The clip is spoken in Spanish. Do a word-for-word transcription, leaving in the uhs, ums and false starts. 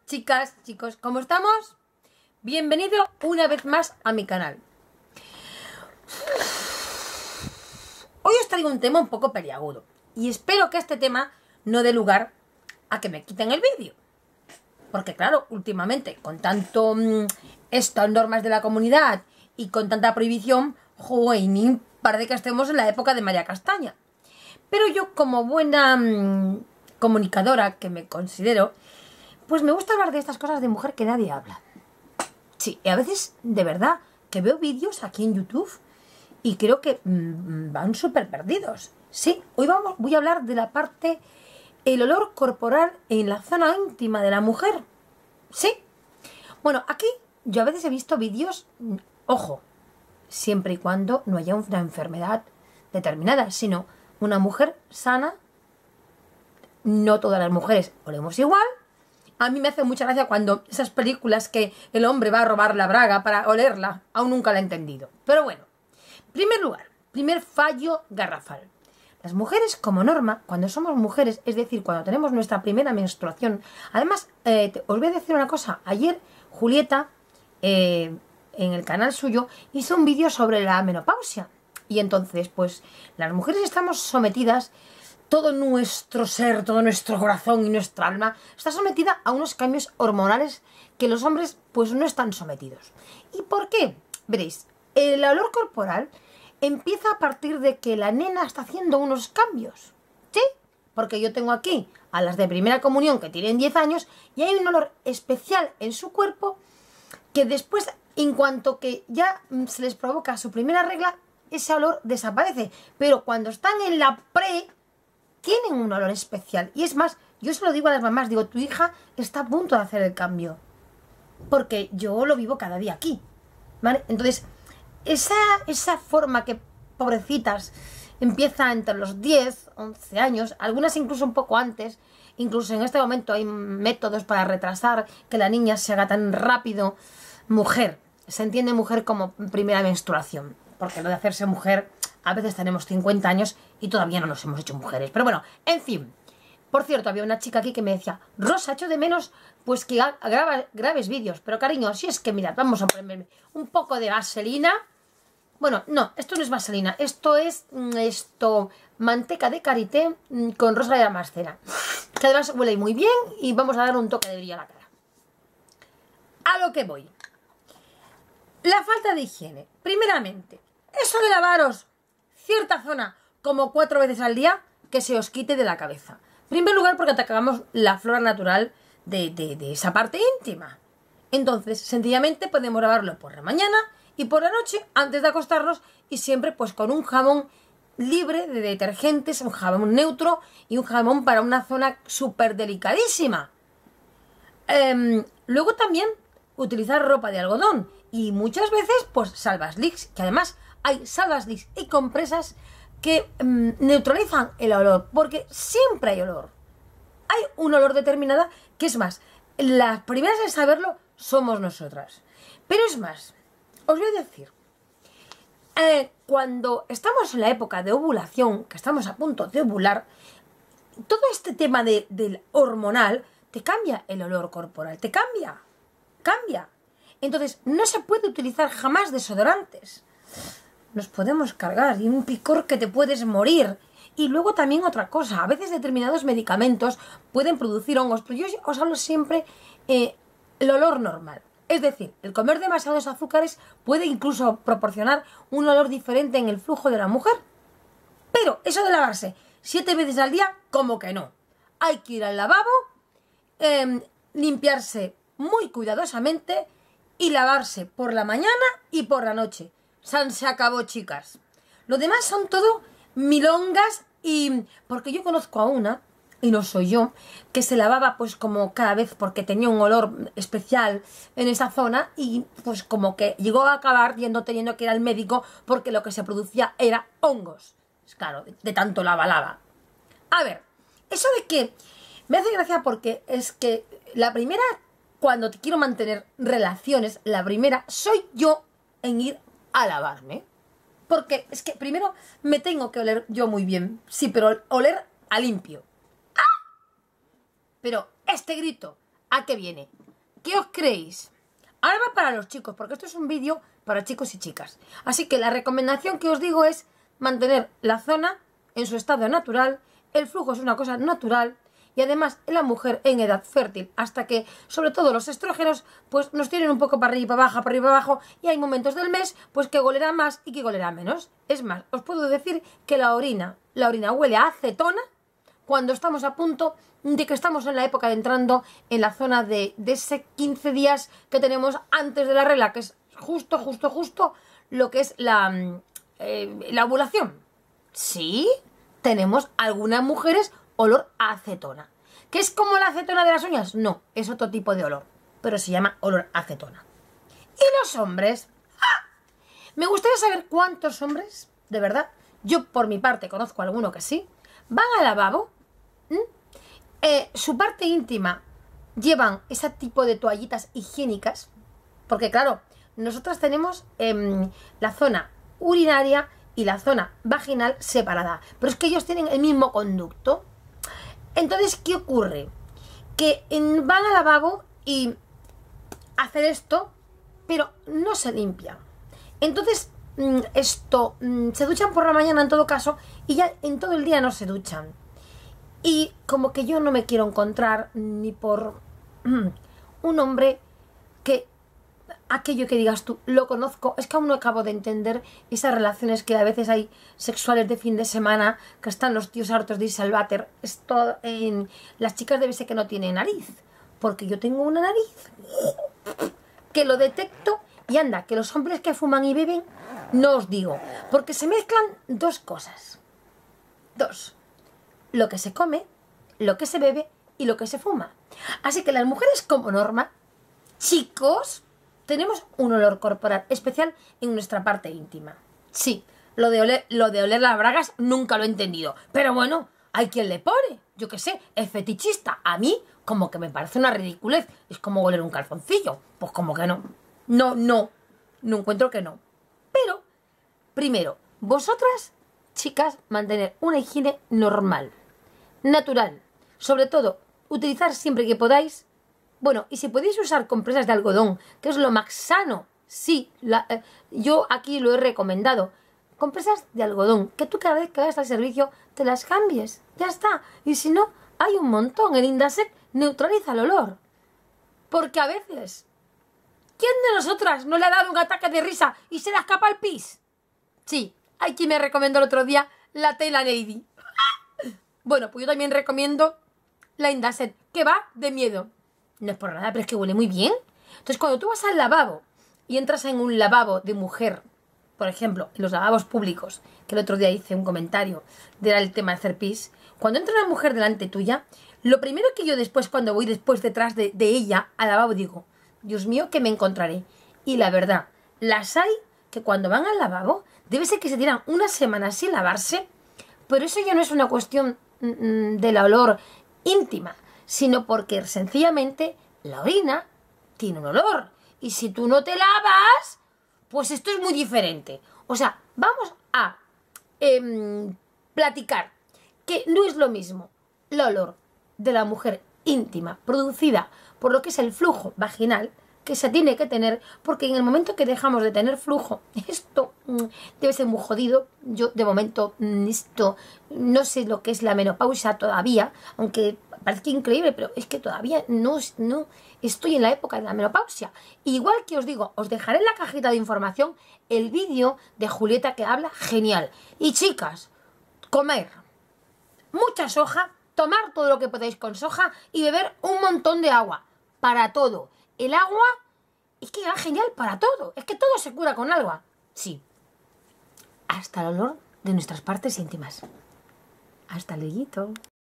chicas, chicos, ¿cómo estamos? Bienvenido una vez más a mi canal. Hoy os traigo un tema un poco peliagudo y espero que este tema no dé lugar a que me quiten el vídeo. Porque claro, últimamente, con tanto mmm, estas normas de la comunidad y con tanta prohibición, joder, parece que estemos en la época de María Castaña. Pero yo, como buena mmm, comunicadora que me considero, pues me gusta hablar de estas cosas de mujer que nadie habla. Sí, y a veces, de verdad, que veo vídeos aquí en YouTube y creo que mmm, van súper perdidos. Sí, hoy vamos, voy a hablar de la parte, el olor corporal en la zona íntima de la mujer. Sí. Bueno, aquí yo a veces he visto vídeos, ojo, siempre y cuando no haya una enfermedad determinada, sino una mujer sana. No todas las mujeres olemos igual. A mí me hace mucha gracia cuando esas películas que el hombre va a robar la braga para olerla, aún nunca la he entendido. Pero bueno, primer lugar, primer fallo garrafal. Las mujeres, como norma, cuando somos mujeres, es decir, cuando tenemos nuestra primera menstruación, además, eh, te, os voy a decir una cosa, ayer Julieta, eh, en el canal suyo, hizo un vídeo sobre la menopausia. Y entonces, pues, las mujeres estamos sometidas, todo nuestro ser, todo nuestro corazón y nuestra alma está sometida a unos cambios hormonales que los hombres, pues, no están sometidos. ¿Y por qué? Veréis, el olor corporal empieza a partir de que la nena está haciendo unos cambios, ¿sí? Porque yo tengo aquí a las de primera comunión que tienen diez años y hay un olor especial en su cuerpo que después, en cuanto que ya se les provoca su primera regla, ese olor desaparece. Pero cuando están en la pre, tienen un olor especial. Y es más, yo se lo digo a las mamás, digo, tu hija está a punto de hacer el cambio. Porque yo lo vivo cada día aquí, ¿vale? Entonces, esa, esa forma que, pobrecitas, empieza entre los diez, once años, algunas incluso un poco antes, incluso en este momento hay métodos para retrasar que la niña se haga tan rápido. Mujer, se entiende mujer como primera menstruación, porque lo de hacerse mujer, a veces tenemos cincuenta años y todavía no nos hemos hecho mujeres. Pero bueno, en fin. Por cierto, había una chica aquí que me decía, Rosa, echo de menos pues que graba, grabes vídeos. Pero cariño, si es que mirad, vamos a ponerme un poco de vaselina. Bueno, no, esto no es vaselina, esto es esto manteca de karité con rosa de damascena. Que además huele muy bien y vamos a dar un toque de brillo a la cara. A lo que voy. La falta de higiene. Primeramente, eso de lavaros cierta zona como cuatro veces al día, que se os quite de la cabeza. En primer lugar, porque atacamos la flora natural de, de, de esa parte íntima. Entonces, sencillamente podemos lavarlo por la mañana y por la noche antes de acostarnos, y siempre pues con un jabón libre de detergentes, un jabón neutro y un jabón para una zona súper delicadísima. Eh, luego también utilizar ropa de algodón y muchas veces pues Salvasliks, que además hay Salvasliks y compresas que mmm, neutralizan el olor, porque siempre hay olor. Hay un olor determinado que es más, las primeras en saberlo somos nosotras. Pero es más, os voy a decir, eh, cuando estamos en la época de ovulación, que estamos a punto de ovular, todo este tema de, del hormonal te cambia el olor corporal, te cambia, cambia. Entonces no se puede utilizar jamás desodorantes. Nos podemos cargar y un picor que te puedes morir. Y luego también otra cosa, a veces determinados medicamentos pueden producir hongos, pero yo os hablo siempre eh, el olor normal. Es decir, el comer demasiados azúcares puede incluso proporcionar un olor diferente en el flujo de la mujer. Pero eso de lavarse siete veces al día, como que no. Hay que ir al lavabo, eh, limpiarse muy cuidadosamente y lavarse por la mañana y por la noche. San se acabó, chicas. Lo demás son todo milongas y... Porque yo conozco a una, y no soy yo, que se lavaba pues como cada vez porque tenía un olor especial en esa zona y pues como que llegó a acabar yendo teniendo que ir al médico porque lo que se producía era hongos. Es claro, de, de tanto lava, lava. A ver, eso de que... Me hace gracia porque es que la primera, cuando te quiero mantener relaciones, la primera soy yo en ir a lavarme. Porque es que primero me tengo que oler yo muy bien. Sí, pero oler a limpio. ¡Ah! Pero este grito ¿a qué viene? ¿Qué os creéis? Ahora va para los chicos, porque esto es un vídeo para chicos y chicas. Así que la recomendación que os digo es mantener la zona en su estado natural. El flujo es una cosa natural. Y además la mujer en edad fértil, hasta que sobre todo los estrógenos pues nos tienen un poco para arriba y para abajo, para arriba y para abajo, y hay momentos del mes pues que golerá más y que golerá menos. Es más, os puedo decir que la orina, la orina huele a acetona cuando estamos a punto de que estamos en la época de entrando en la zona de, de ese quince días que tenemos antes de la regla, que es justo, justo, justo lo que es la, eh, la ovulación. Sí, tenemos algunas mujeres olor a acetona. ¿Que es como la acetona de las uñas? No, es otro tipo de olor, pero se llama olor a acetona. ¿Y los hombres? ¡Ah! Me gustaría saber cuántos hombres, de verdad, yo por mi parte conozco a alguno que sí, van al lavabo, eh, su parte íntima llevan ese tipo de toallitas higiénicas, porque claro, nosotras tenemos eh, la zona urinaria y la zona vaginal separada, pero es que ellos tienen el mismo conducto. Entonces, ¿qué ocurre? Que van al lavabo y hacen esto, pero no se limpian. Entonces, esto, se duchan por la mañana en todo caso y ya en todo el día no se duchan. Y como que yo no me quiero encontrar ni por un hombre que aquello que digas tú, lo conozco, es que aún no acabo de entender esas relaciones que a veces hay sexuales de fin de semana, que están los tíos hartos de irse al váter. Esto en las chicas debe ser que no tienen nariz, porque yo tengo una nariz que lo detecto. Y anda, que los hombres que fuman y beben, no os digo, porque se mezclan dos cosas. Dos. Lo que se come, lo que se bebe y lo que se fuma. Así que las mujeres como norma, chicos, tenemos un olor corporal especial en nuestra parte íntima. Sí, lo de oler, lo de oler las bragas nunca lo he entendido. Pero bueno, hay quien le pone, yo qué sé, es fetichista. A mí como que me parece una ridiculez. Es como oler un calzoncillo. Pues como que no. No, no, no encuentro que no. Pero, primero, vosotras, chicas, mantener una higiene normal, natural. Sobre todo, utilizar siempre que podáis. Bueno, y si podéis usar compresas de algodón, que es lo más sano, sí, la, eh, yo aquí lo he recomendado. Compresas de algodón, que tú cada vez que vayas al servicio te las cambies, ya está. Y si no, hay un montón. El Indasec neutraliza el olor. Porque a veces, ¿quién de nosotras no le ha dado un ataque de risa y se le escapa el pis? Sí, hay quien me recomendó el otro día la Tela Lady. Bueno, pues yo también recomiendo la Indasec, que va de miedo. No es por nada, pero es que huele muy bien. Entonces, cuando tú vas al lavabo y entras en un lavabo de mujer, por ejemplo, en los lavabos públicos, que el otro día hice un comentario de el tema de hacer pis, cuando entra una mujer delante tuya, lo primero que yo después, cuando voy después detrás de, de ella al lavabo, digo, Dios mío, ¿qué me encontraré? Y la verdad, las hay que cuando van al lavabo, debe ser que se tiran una semana sin lavarse, pero eso ya no es una cuestión mm, del olor íntima, sino porque sencillamente la orina tiene un olor. Y si tú no te lavas, pues esto es muy diferente. O sea, vamos a eh, platicar que no es lo mismo el olor de la mujer íntima producida por lo que es el flujo vaginal que se tiene que tener, porque en el momento que dejamos de tener flujo, esto mmm, debe ser muy jodido. Yo de momento mmm, esto no sé lo que es la menopausia todavía, aunque parece increíble, pero es que todavía no, no estoy en la época de la menopausia. Igual que os digo, os dejaré en la cajita de información el vídeo de Julieta que habla genial. Y chicas, comer mucha soja, tomar todo lo que podáis con soja y beber un montón de agua. Para todo. El agua es que va genial para todo. Es que todo se cura con agua. Sí. Hasta el olor de nuestras partes íntimas. Hasta luego.